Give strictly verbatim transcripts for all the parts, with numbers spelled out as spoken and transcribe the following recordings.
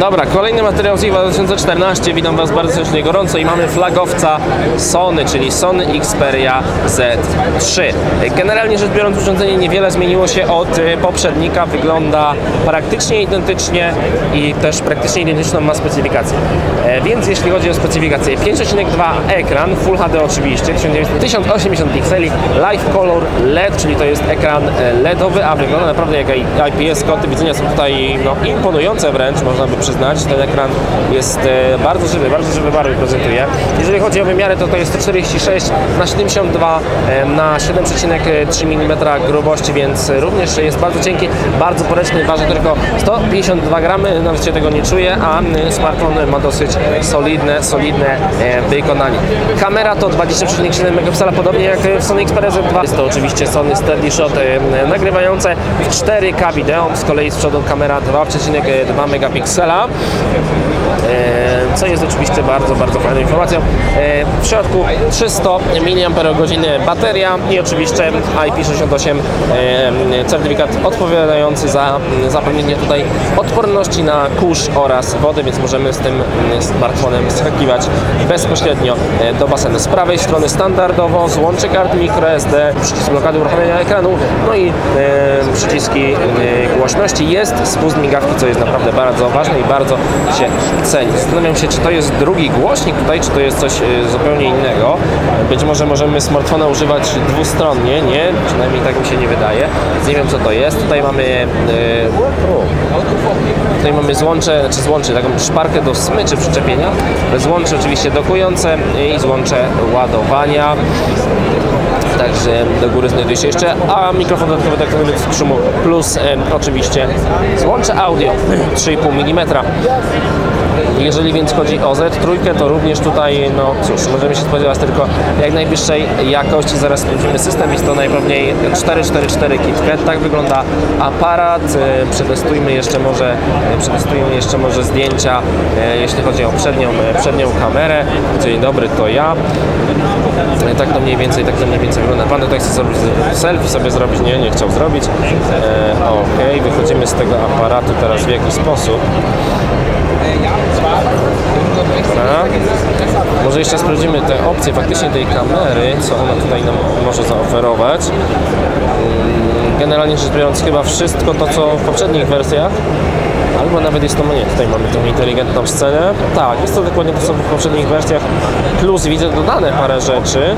Dobra, kolejny materiał z I F A dwa tysiące czternaście. Witam Was bardzo serdecznie gorąco i mamy flagowca Sony, czyli Sony Xperia Z trzy. Generalnie rzecz biorąc, urządzenie niewiele zmieniło się od poprzednika. Wygląda praktycznie identycznie i też praktycznie identyczną ma specyfikację. Więc jeśli chodzi o specyfikację, pięć przecinek dwa ekran, Full H D oczywiście, tysiąc osiemdziesiąt pikseli, Live Color L E D, czyli to jest ekran LEDowy, a wygląda naprawdę jak I P S. Kąty widzenia są tutaj no, imponujące wręcz, można by przyznać. Ten ekran jest e, bardzo żywy, bardzo żywe barwy prezentuje. Jeżeli chodzi o wymiary, to to jest sto czterdzieści sześć na siedemdziesiąt dwa e, na siedem przecinek trzy milimetra grubości, więc również jest bardzo cienki, bardzo poręczny, waży tylko sto pięćdziesiąt dwa gramy, nawet się tego nie czuje, a smartfon ma dosyć solidne, solidne e, wykonanie. Kamera to dwadzieścia przecinek siedem megapiksela, podobnie jak w Sony Xperia Z dwa. Jest to oczywiście Sony Steady Shot e, nagrywające w cztery K wideo, z kolei z przodu kamera dwa przecinek dwa megapiksela, e, co jest oczywiście bardzo, bardzo fajną informacją. E, w środku trzysta miliampergodzin bateria i oczywiście I P sześćdziesiąt osiem, e, certyfikat odpowiadający za zapewnienie tutaj odporności na kurz oraz wodę, więc możemy z tym smartfonem skakiwać bezpośrednio do basenu. Z prawej strony standardowo złącze kart microSD, przycisk blokady uruchomienia ekranu, no i e, przyciski e, głośności. Jest spust migawki, co jest naprawdę bardzo ważne i bardzo się ceni. Zastanawiam się, czy to jest drugi głośnik tutaj, czy to jest coś e, zupełnie innego. Być może możemy smartfona używać dwustronnie, nie? Przynajmniej tak mi się nie wydaje. Nie wiem, co to jest. Tutaj mamy e, tutaj mamy złącze, czy złącze, taką szparkę do smyczy przyczepienia. Złącze oczywiście dokujące i złącze ładowania. Także do góry znajduje się jeszcze, a mikrofon dodatkowy tak z szumu plus e, oczywiście złącze audio trzy i pół milimetra. Jeżeli więc chodzi o Z trzy, to również tutaj, no cóż, możemy się spodziewać tylko jak najwyższej jakości. Zaraz sprawdzimy system, jest to najpewniej cztery cztery cztery KitKat. Tak wygląda aparat. Przetestujmy jeszcze może, przetestujmy jeszcze może zdjęcia, jeśli chodzi o przednią, przednią kamerę. Dzień dobry, to ja. Tak to mniej więcej, tak to mniej więcej wygląda. Pan tutaj chce zrobić selfie sobie zrobić, nie, nie chciał zrobić. E, Okej, okay. Wychodzimy z tego aparatu teraz w jaki sposób. Dobra. Może jeszcze sprawdzimy te opcje faktycznie tej kamery, co ona tutaj nam może zaoferować. Generalnie rzecz biorąc chyba wszystko to, co w poprzednich wersjach, albo nawet jest to, no nie, tutaj mamy tą inteligentną scenę. Tak, jest to dokładnie to, co w poprzednich wersjach, plus widzę dodane parę rzeczy.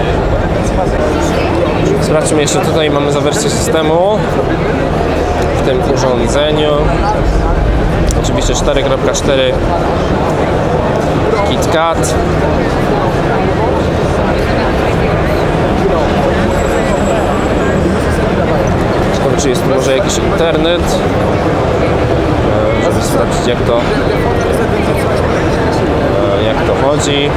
Sprawdźmy jeszcze, tutaj mamy za wersję systemu w tym urządzeniu. Oczywiście cztery kropka cztery KitKat. Ciekawe, czy jest tu może jakiś internet, żeby sprawdzić, jak to jak to chodzi.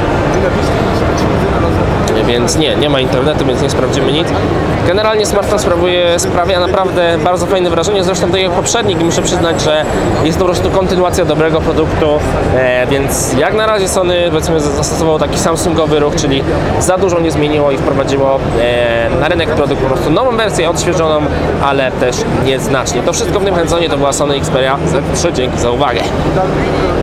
Więc nie, nie ma internetu, więc nie sprawdzimy nic. Generalnie smartfon sprawuje, sprawia naprawdę bardzo fajne wrażenie, zresztą tak jak poprzednik, i muszę przyznać, że jest to po prostu kontynuacja dobrego produktu, e, więc jak na razie Sony, powiedzmy, zastosowało taki samsungowy ruch, czyli za dużo nie zmieniło i wprowadziło e, na rynek produkt po prostu nową wersję, odświeżoną, ale też nieznacznie. To wszystko w tym hands-onie, to była Sony Xperia Z trzy, dzięki za uwagę.